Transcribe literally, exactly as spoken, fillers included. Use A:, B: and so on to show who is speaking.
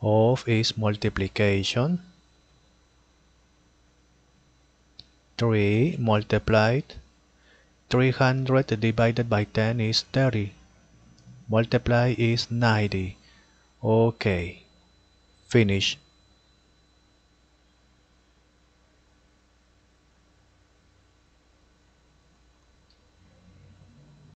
A: of is multiplication. three multiplied three hundred divided by ten is thirty. Multiply is ninety. Okay, finish.